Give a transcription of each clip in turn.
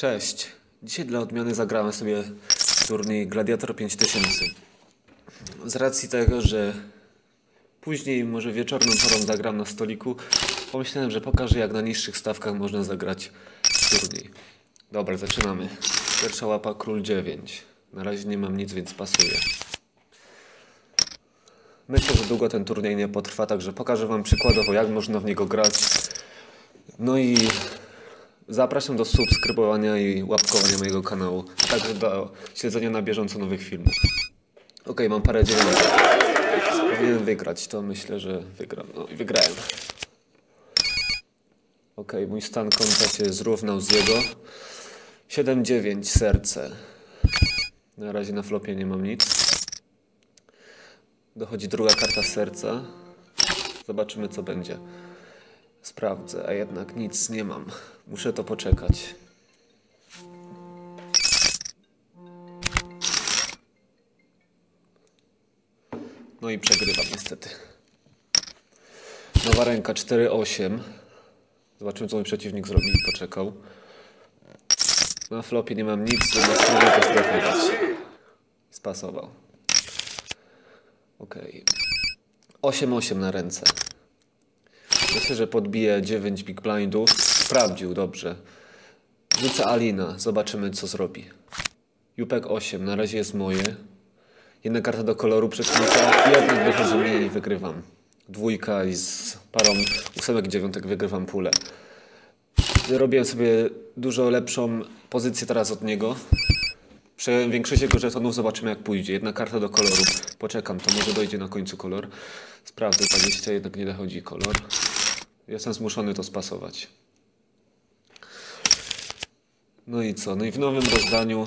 Cześć. Dzisiaj dla odmiany zagrałem sobie turniej Gladiator 5000. Z racji tego, że później, może wieczorną porą zagram na stoliku, pomyślałem, że pokażę, jak na niższych stawkach można zagrać turniej. Dobra, zaczynamy. Pierwsza łapa król 9. Na razie nie mam nic, więc pasuje. Myślę, że długo ten turniej nie potrwa, także pokażę wam przykładowo, jak można w niego grać. No i zapraszam do subskrybowania i łapkowania mojego kanału, a także do śledzenia na bieżąco nowych filmów. Ok, mam parę dziewiątek. Powinienem wygrać, to myślę, że wygram. No i wygrałem. Ok, mój stan konta się zrównał z jego. 7-9, serce. Na razie na flopie nie mam nic. Dochodzi druga karta serca. Zobaczymy, co będzie. Sprawdzę, a jednak nic nie mam. Muszę to poczekać. No i przegrywam niestety. Nowa ręka 4-8. Zobaczymy, co mój przeciwnik zrobi. Poczekał. Na flopie nie mam nic, więc spróbuję to strefować. Spasował. Ok. 8-8 na ręce. Myślę, że podbije 9 big blindów. Sprawdził, dobrze. Rzucę Alina. Zobaczymy, co zrobi. Jupek 8. Na razie jest moje. Jedna karta do koloru przeciwnika. I jednak wychodzi mi i wygrywam. Dwójka i z parą ósemek, dziewiątek wygrywam pulę. Robiłem sobie dużo lepszą pozycję teraz od niego. Przejąłem większość jego żetonów. Zobaczymy, jak pójdzie. Jedna karta do koloru. Poczekam, to może dojdzie na końcu kolor. Sprawdzę 20, jednak nie dochodzi kolor. Jestem zmuszony to spasować. No i co? No i w nowym rozdaniu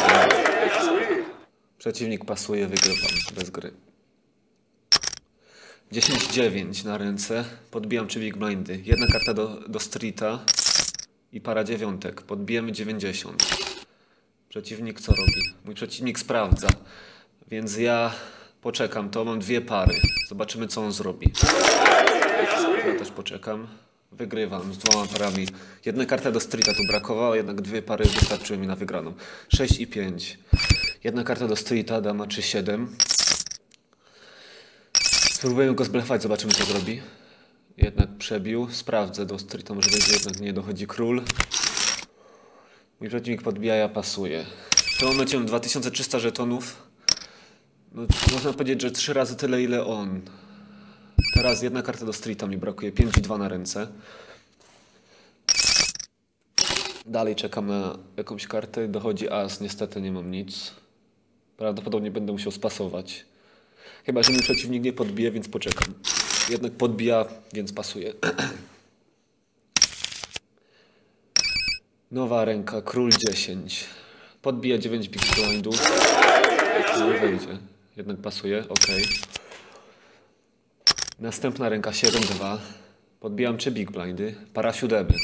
przeciwnik pasuje, wygrywam bez gry. 10-9 na ręce. Podbijam 3 big blindy. Jedna karta do streeta i para dziewiątek. Podbijemy 90. Przeciwnik co robi? Mój przeciwnik sprawdza. Więc ja poczekam. To mam dwie pary. Zobaczymy, co on zrobi. Ja też poczekam. Wygrywam z dwoma parami. Jedna karta do streeta tu brakowała, jednak dwie pary wystarczyły mi na wygraną. 6 i 5. Jedna karta do streeta, dama 3-7. Spróbujemy go zblefować, zobaczymy, co zrobi. Jednak przebił. Sprawdzę do streeta, może będzie, jednak nie dochodzi król. Mój przeciwnik podbija, ja pasuję. W tym momencie mam 2300 żetonów. No, można powiedzieć, że 3 razy tyle, ile on. Teraz jedna karta do streeta mi brakuje. 5 i 2 na ręce. Dalej czekam na jakąś kartę. Dochodzi as. Niestety nie mam nic. Prawdopodobnie będę musiał spasować. Chyba że mój przeciwnik nie podbije, więc poczekam. Jednak podbija, więc pasuje. Nowa ręka. Król 10. Podbija 9 big blindów. Nie wejdzie. Jednak pasuje. Ok. Następna ręka 7-2. Podbijam 3 big blindy. Para siódemek.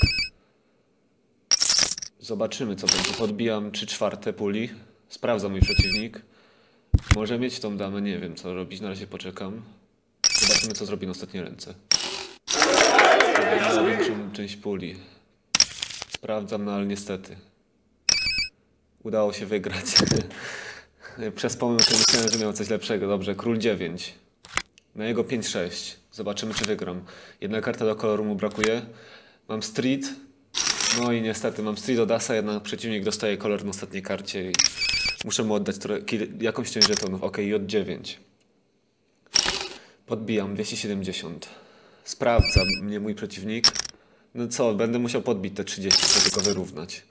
Zobaczymy, co będzie. Podbijam 3/4 puli. Sprawdza mój przeciwnik. Może mieć tą damę. Nie wiem, co robić. Na razie poczekam. Zobaczymy, co zrobi na ostatniej ręce. Podbijam większą część puli. Sprawdzam, no ale niestety. Udało się wygrać. Przez pomyłkę myślałem, że miał coś lepszego. Dobrze, król 9. Na jego 5-6. Zobaczymy, czy wygram. Jedna karta do koloru mu brakuje. Mam street. No i niestety mam street od asa. Jednak przeciwnik dostaje kolor na ostatniej karcie. I muszę mu oddać jakąś część żetonów. Ok, J9. Podbijam 270. Sprawdza mnie mój przeciwnik. No co, będę musiał podbić te 30, żeby go wyrównać.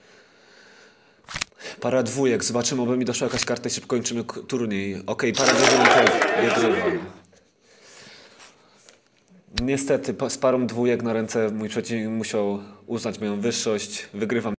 Para dwójek. Zobaczymy, oby mi doszła jakaś karta i szybko kończymy turniej. Ok, para dziewiątek. Wygrywam. Niestety z parą dwójek na ręce mój przeciwnik musiał uznać moją wyższość. Wygrywam.